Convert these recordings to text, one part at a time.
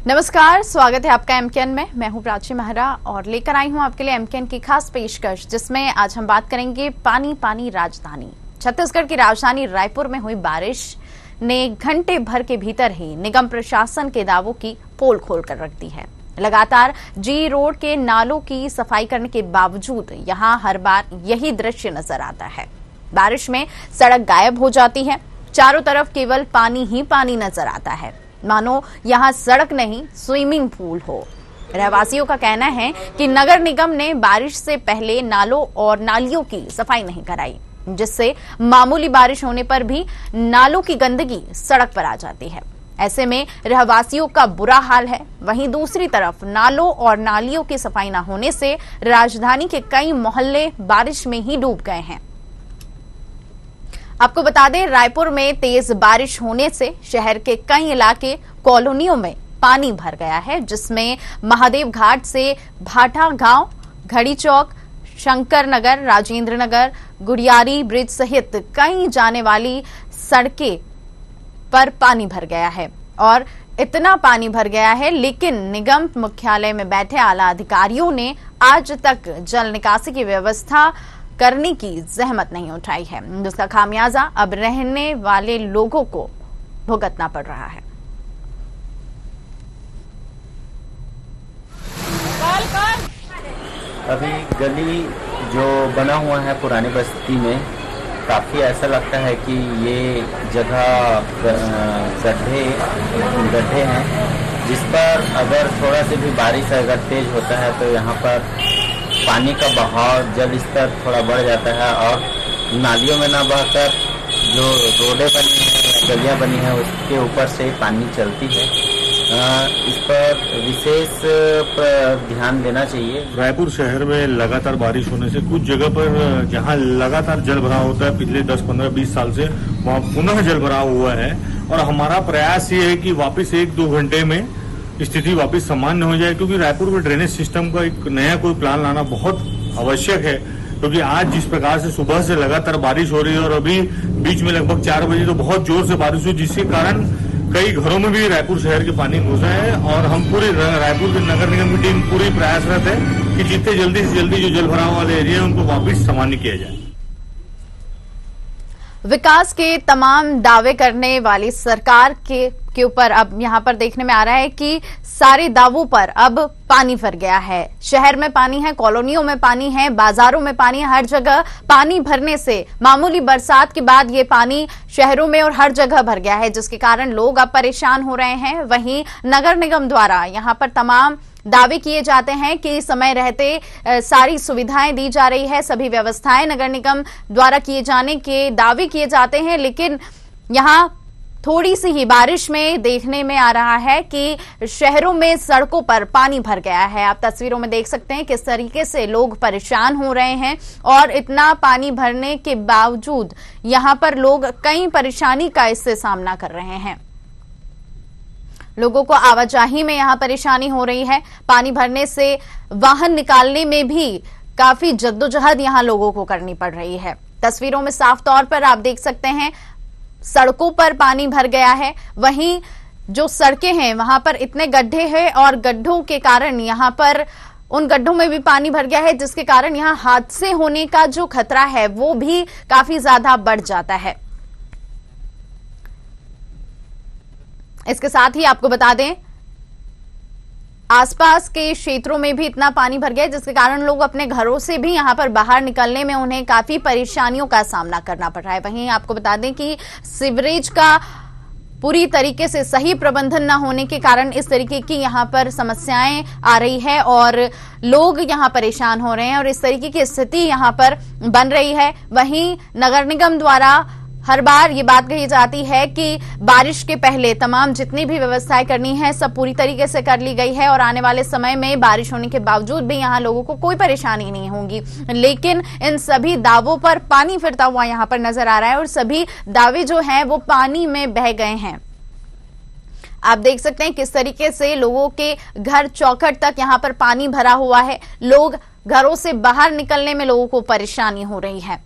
नमस्कार, स्वागत है आपका एमकेएन में। मैं हूं प्राची मेहरा और लेकर आई हूं आपके लिए एमकेएन की खास पेशकश, जिसमें आज हम बात करेंगे पानी पानी राजधानी। छत्तीसगढ़ की राजधानी रायपुर में हुई बारिश ने घंटे भर के भीतर ही निगम प्रशासन के दावों की पोल खोल कर रख दी है। लगातार जी रोड के नालों की सफाई करने के बावजूद यहां हर बार यही दृश्य नजर आता है। बारिश में सड़क गायब हो जाती है, चारों तरफ केवल पानी ही पानी नजर आता है, मानो यहां सड़क नहीं स्विमिंग पूल हो। रहवासियों का कहना है कि नगर निगम ने बारिश से पहले नालों और नालियों की सफाई नहीं कराई, जिससे मामूली बारिश होने पर भी नालों की गंदगी सड़क पर आ जाती है। ऐसे में रहवासियों का बुरा हाल है। वहीं दूसरी तरफ नालों और नालियों की सफाई न होने से राजधानी के कई मोहल्ले बारिश में ही डूब गए हैं। आपको बता दें, रायपुर में तेज बारिश होने से शहर के कई इलाके कॉलोनियों में पानी भर गया है, जिसमें महादेव घाट से भाटा गांव, घड़ी चौक, शंकर नगर, राजेंद्र नगर, गुड़ियारी ब्रिज सहित कई जाने वाली सड़कें पर पानी भर गया है। और इतना पानी भर गया है, लेकिन निगम मुख्यालय में बैठे आला अधिकारियों ने आज तक जल निकासी की व्यवस्था करने की जहमत नहीं उठाई है, जिसका खामियाजा अब रहने वाले लोगों को भुगतना पड़ रहा है। अभी गली जो बना हुआ है पुरानी बस्ती में, काफ़ी ऐसा लगता है कि ये जगह गड्ढे हैं, जिस पर अगर थोड़ा से भी बारिश अगर तेज होता है तो यहाँ पर पानी का बहाव, जल स्तर थोड़ा बढ़ जाता है और नालियों में ना बहकर जो रोडें बनी हैं, गलियाँ बनी हैं, उसके ऊपर से पानी चलती है। इस पर विशेष ध्यान देना चाहिए। रायपुर शहर में लगातार बारिश होने से कुछ जगह पर जहां लगातार जल भराव होता है पिछले 10, 15, 20 साल से, वहां पुनः जल भराव हुआ है। और हमारा प्रयास ये है कि वापस 1-2 घंटे में स्थिति वापस सामान्य हो जाए, क्योंकि रायपुर में ड्रेनेज सिस्टम का एक नया कोई प्लान लाना बहुत आवश्यक है। क्योंकि आज जिस प्रकार से सुबह से लगातार बारिश हो रही है और अभी बीच में लगभग 4 बजे तो बहुत जोर से बारिश हुई, जिसके कारण कई घरों में भी रायपुर शहर के पानी घुसा है। और हम पूरे रायपुर के नगर निगम की टीम पूरी प्रयासरत है कि जितने जल्दी से जल्दी जो जल भराव वाले एरिया है उनको वापस सामान्य किया जाए। विकास के तमाम दावे करने वाली सरकार के ऊपर अब यहां पर देखने में आ रहा है कि सारे दावों पर अब पानी भर गया है। शहर में पानी है, कॉलोनियों में पानी है, बाजारों में पानी है, हर जगह पानी भरने से मामूली बरसात के बाद ये पानी शहरों में और हर जगह भर गया है, जिसके कारण लोग अब परेशान हो रहे हैं। वहीं नगर निगम द्वारा यहां पर तमाम दावे किए जाते हैं कि समय रहते सारी सुविधाएं दी जा रही है, सभी व्यवस्थाएं नगर निगम द्वारा किए जाने के दावे किए जाते हैं, लेकिन यहां थोड़ी सी ही बारिश में देखने में आ रहा है कि शहरों में सड़कों पर पानी भर गया है। आप तस्वीरों में देख सकते हैं किस तरीके से लोग परेशान हो रहे हैं और इतना पानी भरने के बावजूद यहां पर लोग कई परेशानी का इससे सामना कर रहे हैं। लोगों को आवाजाही में यहां परेशानी हो रही है। पानी भरने से वाहन निकालने में भी काफी जद्दोजहद यहां लोगों को करनी पड़ रही है। तस्वीरों में साफ तौर पर आप देख सकते हैं सड़कों पर पानी भर गया है। वहीं जो सड़कें हैं वहां पर इतने गड्ढे हैं और गड्ढों के कारण यहां पर उन गड्ढों में भी पानी भर गया है, जिसके कारण यहां हादसे होने का जो खतरा है वो भी काफी ज्यादा बढ़ जाता है। इसके साथ ही आपको बता दें, आसपास के क्षेत्रों में भी इतना पानी भर गया, जिसके कारण लोग अपने घरों से भी यहां पर बाहर निकलने में उन्हें काफी परेशानियों का सामना करना पड़ रहा है। वहीं आपको बता दें कि सीवरेज का पूरी तरीके से सही प्रबंधन न होने के कारण इस तरीके की यहां पर समस्याएं आ रही है और लोग यहां परेशान हो रहे हैं और इस तरीके की स्थिति यहां पर बन रही है। वहीं नगर निगम द्वारा हर बार ये बात कही जाती है कि बारिश के पहले तमाम जितनी भी व्यवस्थाएं करनी है सब पूरी तरीके से कर ली गई है और आने वाले समय में बारिश होने के बावजूद भी यहां लोगों को कोई परेशानी नहीं होगी। लेकिन इन सभी दावों पर पानी फिरता हुआ यहां पर नजर आ रहा है और सभी दावे जो हैं वो पानी में बह गए हैं। आप देख सकते हैं किस तरीके से लोगों के घर चौखट तक यहां पर पानी भरा हुआ है। लोग घरों से बाहर निकलने में लोगों को परेशानी हो रही है,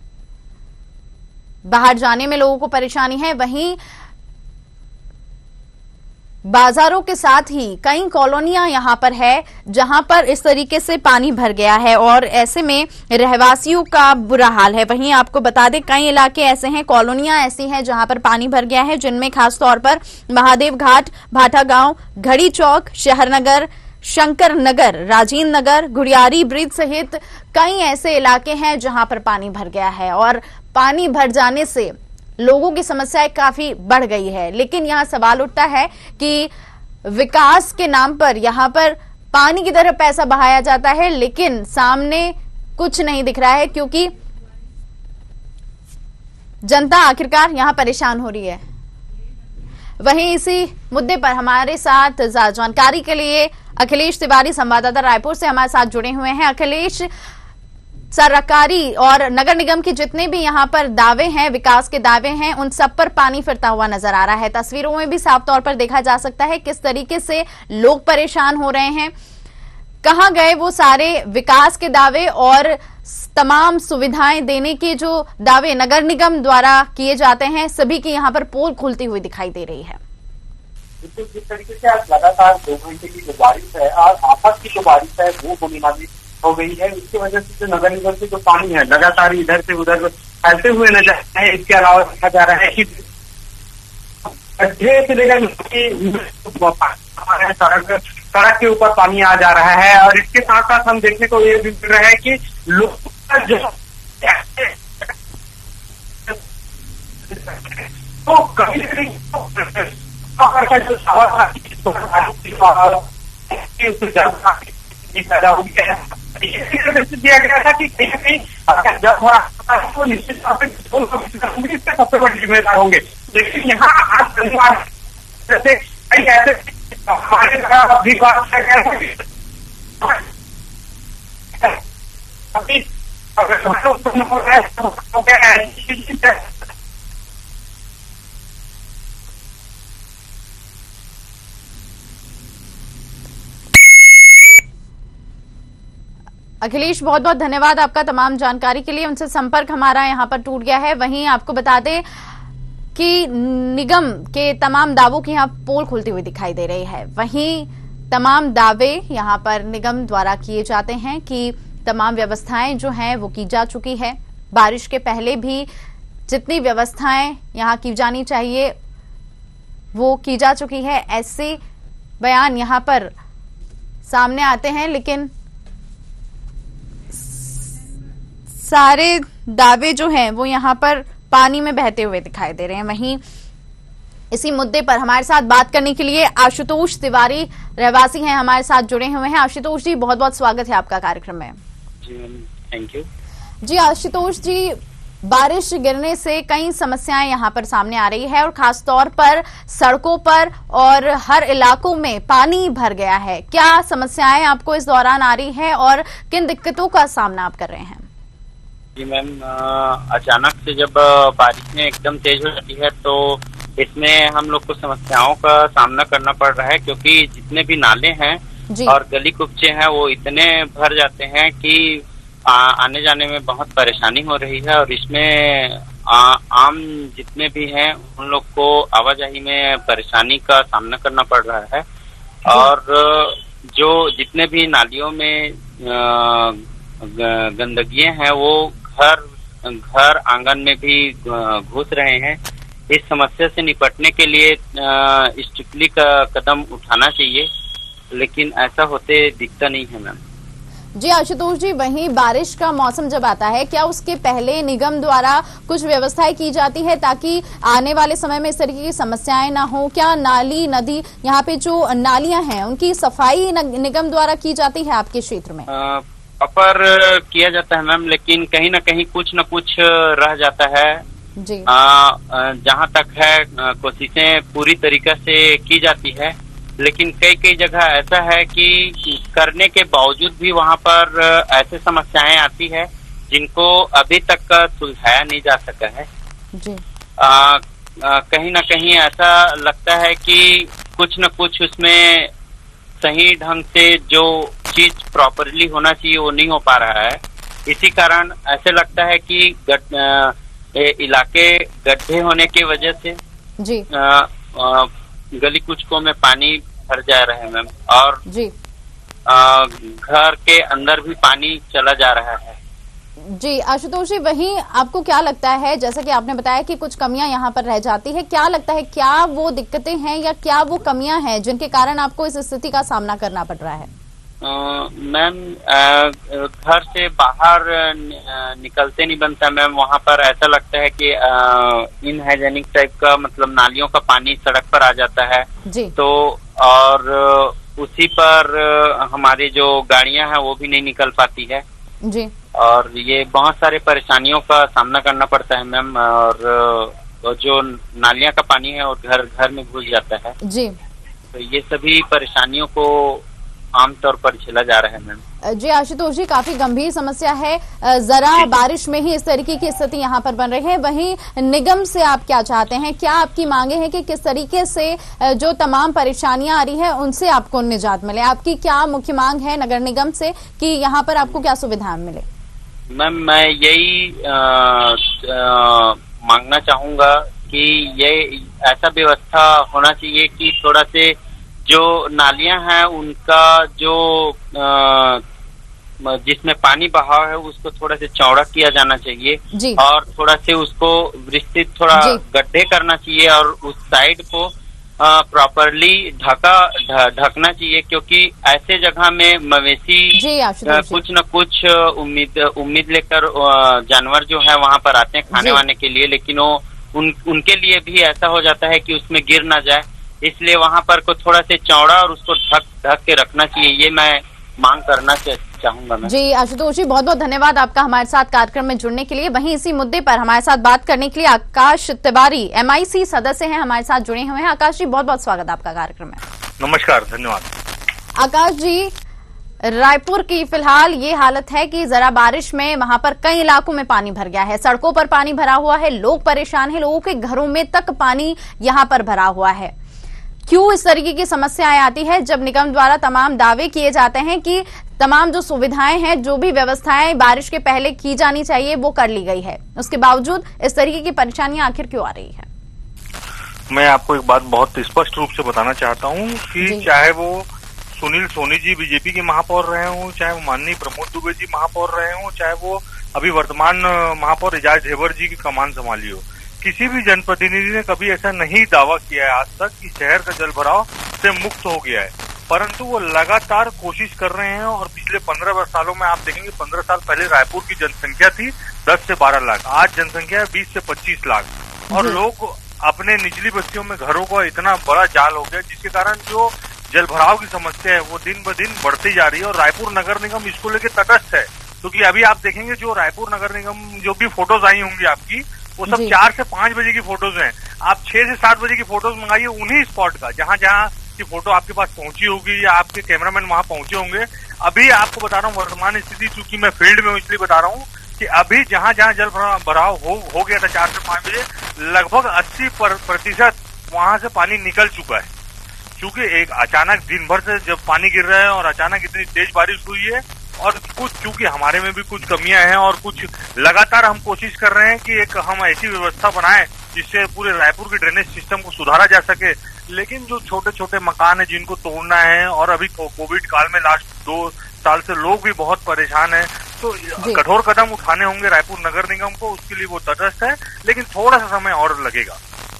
बाहर जाने में लोगों को परेशानी है। वहीं बाजारों के साथ ही कई कॉलोनियां यहां पर है जहां पर इस तरीके से पानी भर गया है और ऐसे में रहवासियों का बुरा हाल है। वहीं आपको बता दें कई इलाके ऐसे हैं, कॉलोनियां ऐसी हैं जहां पर पानी भर गया है, जिनमें खासतौर पर महादेव घाट, भाटा गांव, घड़ी चौक, शहर नगर, शंकर नगर, राजीव नगर, घुड़ियारी ब्रिज सहित कई ऐसे इलाके हैं जहां पर पानी भर गया है और पानी भर जाने से लोगों की समस्याएं काफी बढ़ गई है। लेकिन यहां सवाल उठता है कि विकास के नाम पर यहां पर पानी की तरफ पैसा बहाया जाता है, लेकिन सामने कुछ नहीं दिख रहा है क्योंकि जनता आखिरकार यहां परेशान हो रही है। वहीं इसी मुद्दे पर हमारे साथ जानकारी के लिए अखिलेश तिवारी संवाददाता रायपुर से हमारे साथ जुड़े हुए हैं। अखिलेश, सरकारी और नगर निगम के जितने भी यहां पर दावे हैं, विकास के दावे हैं, उन सब पर पानी फिरता हुआ नजर आ रहा है। तस्वीरों में भी साफ तौर पर देखा जा सकता है किस तरीके से लोग परेशान हो रहे हैं। कहां गए वो सारे विकास के दावे और तमाम सुविधाएं देने के जो दावे नगर निगम द्वारा किए जाते हैं, सभी की यहां पर पोल खुलती हुई दिखाई दे रही है। बिल्कुल, जिस तरीके से आज लगातार 2 घंटे की जो बारिश है और आफत की जो बारिश है वो होने वाली हो गई है, इसकी वजह से जो नगर निगम से जो पानी है लगातार इधर से उधर फैलते हुए नजर आ रहे हैं। इसके अलावा देखा जा रहा है कि गड्ढे से लेकर सड़क के ऊपर पानी आ जा रहा है और इसके साथ साथ हम देखने को ये भी मिल रहा है कि लोग तो कहीं पैदा हो गया है, दिया गया था कि कहीं ना कहीं जब तो निश्चित तौर पर इसके सबसे बड़े जिम्मेदार होंगे। लेकिन यहाँ आज शनिवार जैसे कई ऐसे हमारे भी बात अभी अखिलेश, बहुत बहुत धन्यवाद आपका तमाम जानकारी के लिए। उनसे संपर्क हमारा यहां पर टूट गया है। वहीं आपको बता दें कि निगम के तमाम दावों की यहां पोल खुलती हुई दिखाई दे रही है। वहीं तमाम दावे यहां पर निगम द्वारा किए जाते हैं कि तमाम व्यवस्थाएं जो हैं वो की जा चुकी है। बारिश के पहले भी जितनी व्यवस्थाएं यहां की जानी चाहिए वो की जा चुकी है, ऐसे बयान यहां पर सामने आते हैं। लेकिन सारे दावे जो हैं वो यहां पर पानी में बहते हुए दिखाई दे रहे हैं। वहीं इसी मुद्दे पर हमारे साथ बात करने के लिए आशुतोष तिवारी रहवासी हैं, हमारे साथ जुड़े हुए हैं। आशुतोष जी, बहुत बहुत स्वागत है आपका कार्यक्रम में। जी थैंक यू। जी आशुतोष जी, बारिश गिरने से कई समस्याएं यहां पर सामने आ रही है और खास तौर पर सड़कों पर और हर इलाकों में पानी भर गया है। क्या समस्याएं आपको इस दौरान आ रही है और किन दिक्कतों का सामना आप कर रहे हैं? जी मैम, अचानक से जब बारिशें एकदम तेज हो जाती है तो इसमें हम लोग को समस्याओं का सामना करना पड़ रहा है, क्योंकि जितने भी नाले हैं और गली कुपचे हैं वो इतने भर जाते हैं कि आने जाने में बहुत परेशानी हो रही है। और इसमें आम जितने भी हैं उन लोग को आवाजाही में परेशानी का सामना करना पड़ रहा है। और जो जितने भी नालियों में गंदगियां हैं वो घर आंगन में भी घुस रहे हैं। इस समस्या से निपटने के लिए स्ट्रिक्टली का कदम उठाना चाहिए, लेकिन ऐसा होते दिखता नहीं है मैम। जी आशुतोष जी, वहीं बारिश का मौसम जब आता है, क्या उसके पहले निगम द्वारा कुछ व्यवस्थाएं की जाती है ताकि आने वाले समय में इस तरीके की समस्याएं ना हो? क्या नाली नदी यहाँ पे जो नालियां हैं उनकी सफाई निगम द्वारा की जाती है आपके क्षेत्र में? प्रॉपर किया जाता है मैम, लेकिन कहीं ना कहीं कुछ न कुछ रह जाता है जी। जहाँ तक है कोशिशें पूरी तरीके से की जाती है, लेकिन कई जगह ऐसा है कि करने के बावजूद भी वहाँ पर ऐसे समस्याएं आती है जिनको अभी तक सुलझाया नहीं जा सका है जी। कहीं ना कहीं ऐसा लगता है कि कुछ न कुछ उसमें सही ढंग से जो चीज प्रॉपरली होना चाहिए वो नहीं हो पा रहा है। इसी कारण ऐसे लगता है कि इलाके गड्ढे होने की वजह से जी गली कुचकों में पानी भर जा रहे हैं मैम, और जी घर के अंदर भी पानी चला जा रहा है। जी आशुतोष जी, वहीं आपको क्या लगता है, जैसा कि आपने बताया कि कुछ कमियां यहाँ पर रह जाती है, क्या लगता है क्या वो दिक्कतें हैं या क्या वो कमियां हैं जिनके कारण आपको इस स्थिति का सामना करना पड़ रहा है? मैम घर से बाहर निकलते नहीं बनता मैम, वहाँ पर ऐसा लगता है कि इनहाइजेनिक टाइप का, मतलब नालियों का पानी सड़क पर आ जाता है जी। तो और उसी पर हमारी जो गाड़ियां हैं वो भी नहीं निकल पाती है जी, और ये बहुत सारे परेशानियों का सामना करना पड़ता है मैम, और जो नालियां का पानी है और घर घर में घुस जाता है जी। तो ये सभी परेशानियों को आमतौर पर झेला जा रहा है मैम। जी आशुतोष जी, काफी गंभीर समस्या है, जरा बारिश में ही इस तरीके की स्थिति यहाँ पर बन रही है। वहीं निगम से आप क्या चाहते हैं, क्या आपकी मांगे हैं कि किस तरीके से जो तमाम परेशानियां आ रही है उनसे आपको निजात मिले? आपकी क्या मुख्य मांग है नगर निगम से कि यहाँ पर आपको क्या सुविधाएं मिले? मैम मैं यही मांगना चाहूंगा कि ये ऐसा व्यवस्था होना चाहिए कि थोड़ा से जो नालियां हैं उनका जो जिसमें पानी बहाव है उसको थोड़ा से चौड़ा किया जाना चाहिए और थोड़ा से उसको विस्तृत थोड़ा गड्ढे करना चाहिए और उस साइड को प्रॉपरली ढकना चाहिए, क्योंकि ऐसे जगह में मवेशी कुछ न कुछ उम्मीद लेकर जानवर जो है वहां पर आते हैं खाने वाने के लिए, लेकिन वो उनके लिए भी ऐसा हो जाता है कि उसमें गिर ना जाए, इसलिए वहां पर को थोड़ा से चौड़ा और उसको ढक के रखना चाहिए। ये मैं मांग करना चाहूंगा मैं। जी आशुतोष जी, बहुत बहुत धन्यवाद आपका हमारे साथ कार्यक्रम में जुड़ने के लिए। वहीं इसी मुद्दे पर हमारे साथ बात करने के लिए आकाश तिवारी MIC सदस्य हैं, हमारे साथ जुड़े हुए हैं। आकाश जी, बहुत बहुत स्वागत आपका कार्यक्रम में। नमस्कार, धन्यवाद। आकाश जी, रायपुर की फिलहाल ये हालत है कि जरा बारिश में वहां पर कई इलाकों में पानी भर गया है, सड़कों पर पानी भरा हुआ है, लोग परेशान हैं, लोगों के घरों में तक पानी यहां पर भरा हुआ है। क्यों इस तरीके की समस्याएं आती है जब निगम द्वारा तमाम दावे किए जाते हैं कि तमाम जो सुविधाएं हैं, जो भी व्यवस्थाएं बारिश के पहले की जानी चाहिए वो कर ली गई है, उसके बावजूद इस तरीके की परेशानियां आखिर क्यों आ रही है? मैं आपको एक बात बहुत स्पष्ट रूप से बताना चाहता हूं कि चाहे वो सुनील सोनी जी बीजेपी के महापौर रहे हों, चाहे वो माननीय प्रमोद दुबे जी महापौर रहे हों, चाहे वो अभी वर्तमान महापौर एजाज ढेबर जी की कमान संभाली हो, किसी भी जनप्रतिनिधि ने कभी ऐसा नहीं दावा किया है आज तक कि शहर का जल भराव से मुक्त हो गया है, परंतु वो लगातार कोशिश कर रहे हैं। और पिछले 15 सालों में आप देखेंगे, 15 साल पहले रायपुर की जनसंख्या थी 10 से 12 लाख, आज जनसंख्या है 20 से 25 लाख और लोग अपने निचली बस्तियों में घरों का इतना बड़ा जाल हो गया, जिसके कारण जो जल भराव की समस्या है वो दिन ब दिन बढ़ती जा रही है। और रायपुर नगर निगम इसको लेकर तटस्थ है, क्योंकि अभी आप देखेंगे जो रायपुर नगर निगम जो भी फोटोज आई होंगी आपकी, वो सब 4 से 5 बजे की फोटोज हैं। आप 6 से 7 बजे की फोटोज मंगाइए उन्हीं स्पॉट का, जहां जहां की फोटो आपके पास पहुंची होगी या आपके कैमरामैन वहां पहुंचे होंगे। अभी आपको बता रहा हूँ वर्तमान स्थिति, चूंकि मैं फील्ड में हूँ इसलिए बता रहा हूँ कि अभी जहां जहां जल भराव हो गया था 4 से 5 बजे, लगभग 80% वहां से पानी निकल चुका है। क्योंकि एक अचानक दिन भर से जब पानी गिर रहा है और अचानक इतनी तेज बारिश हुई है, और कुछ चूंकि हमारे में भी कुछ कमियां हैं और कुछ लगातार हम कोशिश कर रहे हैं कि एक हम ऐसी व्यवस्था बनाएं जिससे पूरे रायपुर के ड्रेनेज सिस्टम को सुधारा जा सके, लेकिन जो छोटे छोटे मकान है जिनको तोड़ना है, और अभी कोविड काल में लास्ट 2 साल से लोग भी बहुत परेशान हैं, तो कठोर कदम उठाने होंगे रायपुर नगर निगम को, उसके लिए वो तटस्थ है, लेकिन थोड़ा सा समय और लगेगा।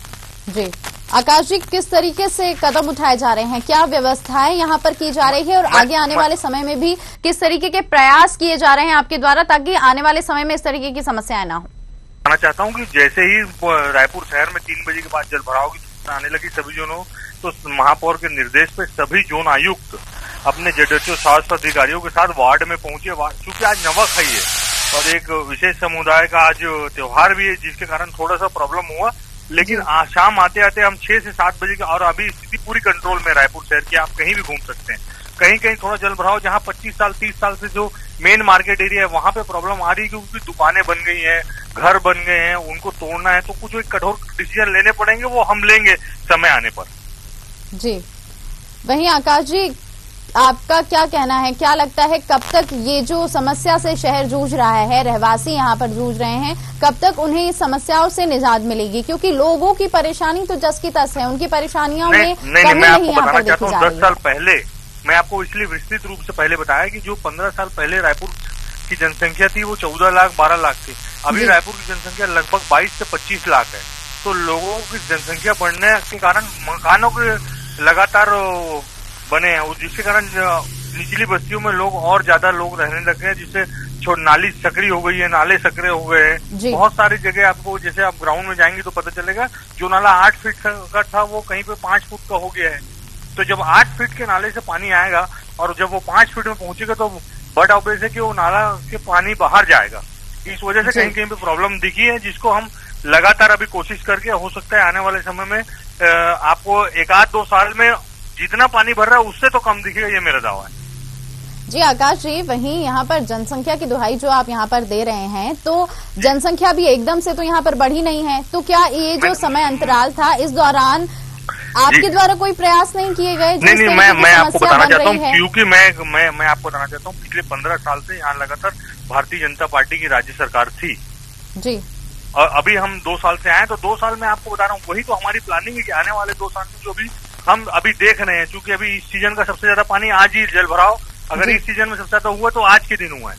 जी आकाश जी, किस तरीके से कदम उठाए जा रहे हैं, क्या व्यवस्थाएं यहाँ पर की जा रही है और आगे आने वाले समय में भी किस तरीके के प्रयास किए जा रहे हैं आपके द्वारा, ताकि आने वाले समय में इस तरीके की समस्याएं ना हो? कहना चाहता हूँ कि जैसे ही रायपुर शहर में 3 बजे के बाद जल भराव की सूचना आने लगी सभी जोनों, तो महापौर के निर्देश पे सभी जोन आयुक्त अपने ZHO स्वास्थ्य अधिकारियों के साथ वार्ड में पहुंचे। चूंकि आज नवखाई है और एक विशेष समुदाय का आज त्योहार भी है, जिसके कारण थोड़ा सा प्रॉब्लम हुआ, लेकिन शाम आते आते हम 6 से 7 बजे और अभी स्थिति पूरी कंट्रोल में रायपुर शहर की। आप कहीं भी घूम सकते हैं, कहीं कहीं थोड़ा जल भराव जहां 25 साल 30 साल से जो मेन मार्केट एरिया है वहां पे प्रॉब्लम आ रही है, क्योंकि दुकानें बन गई हैं, घर बन गए हैं, उनको तोड़ना है, तो कुछ एक कठोर डिसीजन लेने पड़ेंगे, वो हम लेंगे समय आने पर। जी वहीं आकाश जी, आपका क्या कहना है, क्या लगता है कब तक ये जो समस्या से शहर जूझ रहा है, रहवासी यहाँ पर जूझ रहे हैं, कब तक उन्हें इस समस्याओं से निजात मिलेगी? क्योंकि लोगों की परेशानी तो जस की तस है, उनकी परेशानियों में कमी नहीं यहाँ पर देखी जा रही है। 10 साल पहले मैं आपको इसलिए विस्तृत रूप से पहले बताया कि जो 15 साल पहले रायपुर की जनसंख्या थी वो 14 लाख 12 लाख थी। अभी रायपुर की जनसंख्या लगभग 22 से 25 लाख है। तो लोगों की जनसंख्या बढ़ने के कारण मकानों के लगातार बने हैं, जिसके कारण निचली बस्तियों में लोग और ज्यादा लोग रहने लगे हैं, जिससे नाली सकरी हो गई है, नाले सकरे हो गए हैं। बहुत सारी जगह आपको, जैसे आप ग्राउंड में जाएंगे तो पता चलेगा, जो नाला 8 फीट का था वो कहीं पे 5 फुट का हो गया है। तो जब 8 फीट के नाले से पानी आएगा और जब वो 5 फीट में पहुंचेगा तो बट ऑब्वियस है कि वो नाला के पानी बाहर जाएगा। इस वजह से कहीं कहीं पे प्रॉब्लम दिखी है, जिसको हम लगातार अभी कोशिश करके, हो सकता है आने वाले समय में आपको 1-2 साल में जितना पानी भर रहा है उससे तो कम दिखेगा, ये मेरा दावा है। जी आकाश जी, वहीं यहाँ पर जनसंख्या की दुहाई जो आप यहाँ पर दे रहे हैं, तो जनसंख्या भी एकदम से तो यहाँ पर बढ़ी नहीं है, तो क्या ये जो समय अंतराल था इस दौरान आपके द्वारा कोई प्रयास नहीं किए गए? नहीं, मैं आपको बताना चाहता हूँ, क्योंकि मैं आपको बताना चाहता हूँ, पिछले 15 साल से यहाँ लगातार भारतीय जनता पार्टी की राज्य सरकार थी जी, और अभी हम 2 साल से आए, तो 2 साल में आपको बता रहा हूँ, वही तो हमारी प्लानिंग है कि आने वाले 2 साल में जो भी हम अभी देख रहे हैं, क्योंकि अभी इस सीजन का सबसे ज्यादा पानी आज ही जल भराव अगर इस सीजन में सबसे ज्यादा हुआ तो आज के दिन हुआ है।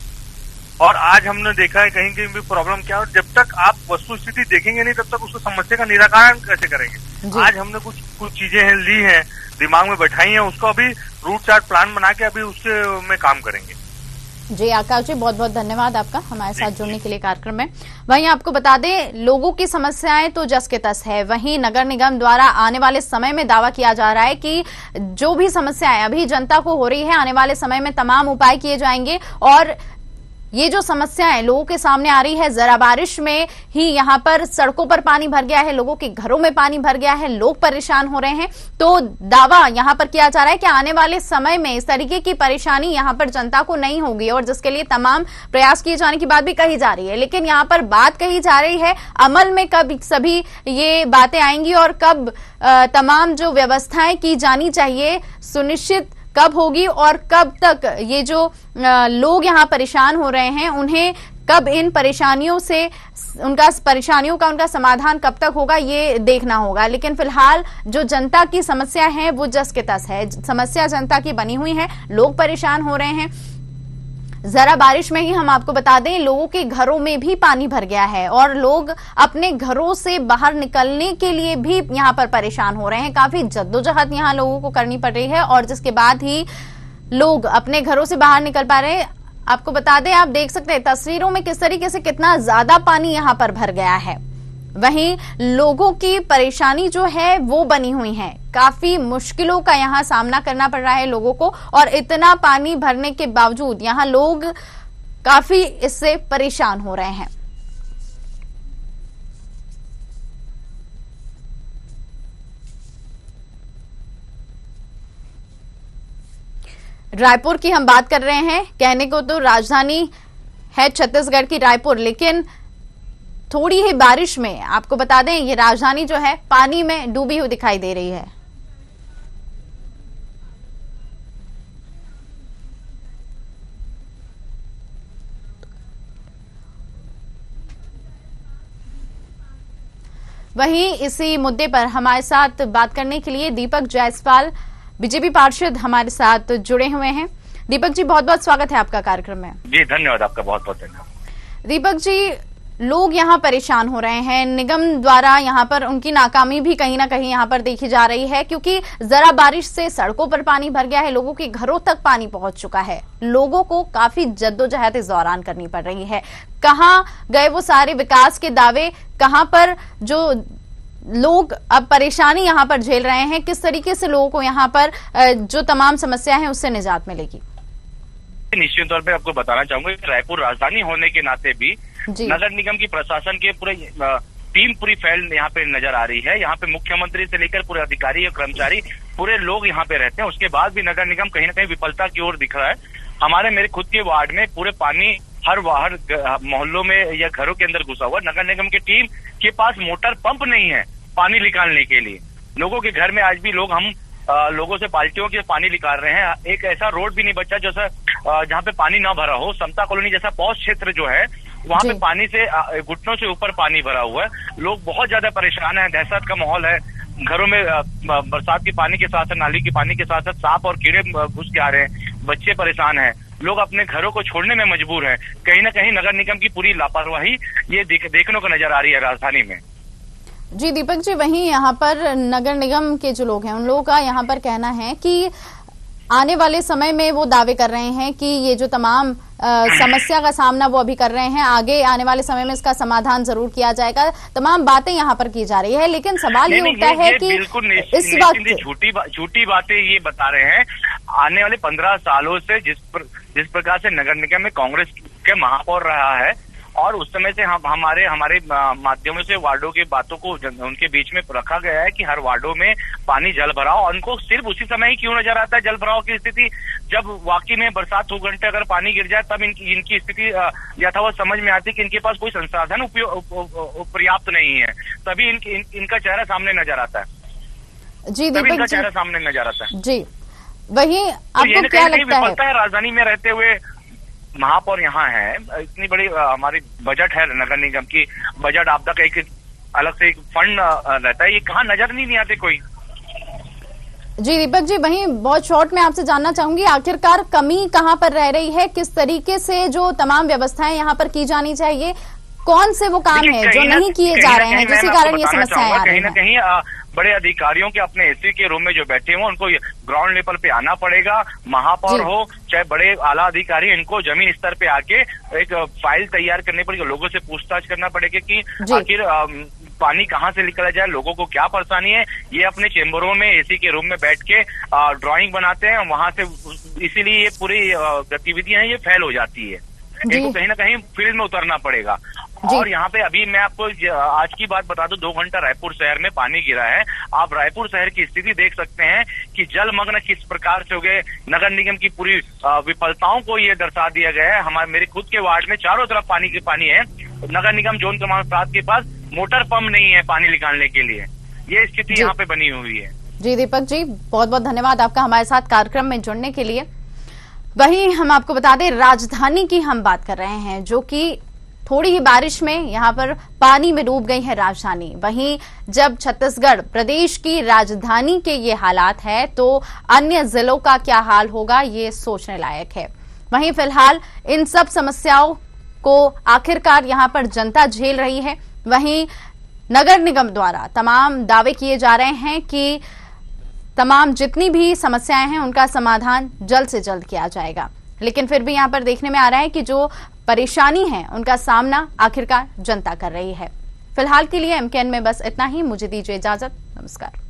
और आज हमने देखा है कहीं कहीं भी प्रॉब्लम क्या है, और जब तक आप वस्तु स्थिति देखेंगे नहीं तब तक उसको समस्या का निराकरण कैसे करेंगे। आज हमने कुछ चीजें ली हैं, दिमाग में बैठाई हैं, उसको अभी रूट चार्ट प्लान बना के अभी उसके में काम करेंगे। जी आकाश जी, बहुत बहुत धन्यवाद आपका हमारे साथ जुड़ने के लिए कार्यक्रम में। वहीं आपको बता दें, लोगों की समस्याएं तो जस के तस है, वहीं नगर निगम द्वारा आने वाले समय में दावा किया जा रहा है कि जो भी समस्याएं अभी जनता को हो रही है, आने वाले समय में तमाम उपाय किए जाएंगे। और ये जो समस्याएं लोगों के सामने आ रही है, जरा बारिश में ही यहाँ पर सड़कों पर पानी भर गया है, लोगों के घरों में पानी भर गया है, लोग परेशान हो रहे हैं, तो दावा यहाँ पर किया जा रहा है कि आने वाले समय में इस तरीके की परेशानी यहाँ पर जनता को नहीं होगी, और जिसके लिए तमाम प्रयास किए जाने की बात भी कही जा रही है। लेकिन यहाँ पर बात कही जा रही है, अमल में कब सभी ये बातें आएंगी और कब तमाम जो व्यवस्थाएं की जानी चाहिए सुनिश्चित कब होगी, और कब तक ये जो लोग यहाँ परेशान हो रहे हैं उन्हें कब इन परेशानियों से उनका समाधान कब तक होगा, ये देखना होगा। लेकिन फिलहाल जो जनता की समस्या है वो जस के तस है, समस्या जनता की बनी हुई है, लोग परेशान हो रहे हैं। जरा बारिश में ही हम आपको बता दें, लोगों के घरों में भी पानी भर गया है और लोग अपने घरों से बाहर निकलने के लिए भी यहाँ पर परेशान हो रहे हैं। काफी जद्दोजहद यहाँ लोगों को करनी पड़ रही है और जिसके बाद ही लोग अपने घरों से बाहर निकल पा रहे हैं। आपको बता दें, आप देख सकते हैं तस्वीरों में किस तरीके से कितना ज्यादा पानी यहाँ पर भर गया है। वहीं लोगों की परेशानी जो है वो बनी हुई है, काफी मुश्किलों का यहाँ सामना करना पड़ रहा है लोगों को, और इतना पानी भरने के बावजूद यहाँ लोग काफी इससे परेशान हो रहे हैं। रायपुर की हम बात कर रहे हैं, कहने को तो राजधानी है छत्तीसगढ़ की रायपुर, लेकिन थोड़ी ही बारिश में आपको बता दें ये राजधानी जो है पानी में डूबी हुई दिखाई दे रही है। वहीं इसी मुद्दे पर हमारे साथ बात करने के लिए दीपक जायसवाल बीजेपी पार्षद हमारे साथ जुड़े हुए हैं। दीपक जी, बहुत बहुत स्वागत है आपका कार्यक्रम में। जी धन्यवाद, आपका बहुत बहुत धन्यवाद। दीपक जी, लोग यहाँ परेशान हो रहे हैं, निगम द्वारा यहाँ पर उनकी नाकामी भी कहीं ना कहीं यहाँ पर देखी जा रही है, क्योंकि जरा बारिश से सड़कों पर पानी भर गया है, लोगों के घरों तक पानी पहुंच चुका है, लोगों को काफी जद्दोजहद इस दौरान करनी पड़ रही है। कहाँ गए वो सारे विकास के दावे, कहाँ पर जो लोग अब परेशानी यहाँ पर झेल रहे हैं, किस तरीके से लोगों को यहाँ पर जो तमाम समस्या है उससे निजात मिलेगी? निश्चित तौर पे आपको बताना चाहूंगा कि रायपुर राजधानी होने के नाते भी नगर निगम की प्रशासन के पूरे टीम पूरी फैल यहाँ पे नजर आ रही है। यहाँ पे मुख्यमंत्री से लेकर पूरे अधिकारी और कर्मचारी पूरे लोग यहाँ पे रहते हैं, उसके बाद भी नगर निगम कहीं ना कहीं विफलता की ओर दिख रहा है। मेरे खुद के वार्ड में पूरे पानी हर बाहर मोहल्लों में या घरों के अंदर घुसा हुआ। नगर निगम की टीम के पास मोटर पंप नहीं है पानी निकालने के लिए। लोगों के घर में आज भी लोग हम लोगों से बाल्टियों के पानी निकाल रहे हैं। एक ऐसा रोड भी नहीं बचा जैसा जहाँ पे पानी ना भरा हो। समता कॉलोनी जैसा पॉश क्षेत्र जो है वहाँ पे पानी से घुटनों से ऊपर पानी भरा हुआ है। लोग बहुत ज्यादा परेशान है, दहशत का माहौल है। घरों में बरसात के पानी के साथ साथ, नाली के पानी के साथ साथ सांप और कीड़े घुस के आ रहे हैं। बच्चे परेशान हैं, लोग अपने घरों को छोड़ने में मजबूर हैं। कहीं ना कहीं नगर निगम की पूरी लापरवाही ये देखने को नजर आ रही है राजधानी में। जी दीपक जी, वहीं यहाँ पर नगर निगम के जो लोग हैं उन लोगों का यहाँ पर कहना है कि आने वाले समय में वो दावे कर रहे हैं कि ये जो तमाम समस्या का सामना वो अभी कर रहे हैं, आगे आने वाले समय में इसका समाधान जरूर किया जाएगा। तमाम बातें यहाँ पर की जा रही है, लेकिन सवाल ये उठता है कि इस वक्त झूठी बातें ये बता रहे हैं। आने वाले 15 सालों से जिस प्रकार से नगर निगम में कांग्रेस के महापौर रहा है और उस समय से हमारे माध्यमों से वार्डों की बातों को उनके बीच में रखा गया है कि हर वार्डों में पानी जल भराव। उनको सिर्फ उसी समय ही क्यों नजर आता है जल भराव की स्थिति, जब वाकई में बरसात 2 घंटे अगर पानी गिर जाए तब इनकी स्थिति यथावत समझ में आती है कि इनके पास कोई संसाधन पर्याप्त नहीं है। तभी इनका चेहरा सामने नजर आता है। जी दीपक, इनका चेहरा सामने नजर आता है। जी वही आपको क्या लगता है राजधानी में रहते हुए महापौर यहाँ है, इतनी बड़ी हमारी बजट है नगर निगम की, बजट आपदा का एक अलग से एक फंड रहता है, ये कहाँ नजर नहीं आते कोई। जी दीपक जी, वहीं बहुत शॉर्ट में आपसे जानना चाहूंगी, आखिरकार कमी कहाँ पर रह रही है? किस तरीके से जो तमाम व्यवस्थाएं यहाँ पर की जानी चाहिए, कौन से वो काम है जो नहीं किए जा रहे हैं जिसके कारण ये समस्याएं आ रही हैं? कहीं ना कहीं बड़े अधिकारियों के अपने एसी के रूम में जो बैठे हुए उनको ग्राउंड लेवल पे आना पड़ेगा। महापौर हो चाहे बड़े आला अधिकारी, इनको जमीन स्तर पे आके एक फाइल तैयार करनी पड़ेगी, लोगों से पूछताछ करना पड़ेगा कि आखिर पानी कहाँ से निकला जाए, लोगों को क्या परेशानी है। ये अपने चेम्बरों में एसी के रूम में बैठ के ड्राइंग बनाते हैं, वहां से इसीलिए ये पूरी गतिविधियां ये फेल हो जाती है। इनको कहीं ना कहीं फील्ड में उतरना पड़ेगा। और यहाँ पे अभी मैं आपको आज की बात बता दूं, 2 घंटा रायपुर शहर में पानी गिरा है। आप रायपुर शहर की स्थिति देख सकते हैं कि जलमग्न किस प्रकार से हो गए। नगर निगम की पूरी विफलताओं को ये दर्शा दिया गया है। मेरे खुद के वार्ड में चारों तरफ पानी के पानी है। नगर निगम जोन क्रमांक 7 के पास मोटर पंप नहीं है पानी निकालने के लिए। ये स्थिति यहाँ पे बनी हुई है। जी दीपक जी, बहुत बहुत धन्यवाद आपका हमारे साथ कार्यक्रम में जुड़ने के लिए। वहीं हम आपको बता दें, राजधानी की हम बात कर रहे हैं, जो कि थोड़ी ही बारिश में यहां पर पानी में डूब गई है राजधानी। वहीं जब छत्तीसगढ़ प्रदेश की राजधानी के ये हालात है तो अन्य जिलों का क्या हाल होगा, ये सोचने लायक है। वहीं फिलहाल इन सब समस्याओं को आखिरकार यहां पर जनता झेल रही है। वहीं नगर निगम द्वारा तमाम दावे किए जा रहे हैं कि तमाम जितनी भी समस्याएं हैं उनका समाधान जल्द से जल्द किया जाएगा, लेकिन फिर भी यहां पर देखने में आ रहा है कि जो परेशानी है उनका सामना आखिरकार जनता कर रही है। फिलहाल के लिए MKN में बस इतना ही। मुझे दीजिए इजाजत। नमस्कार।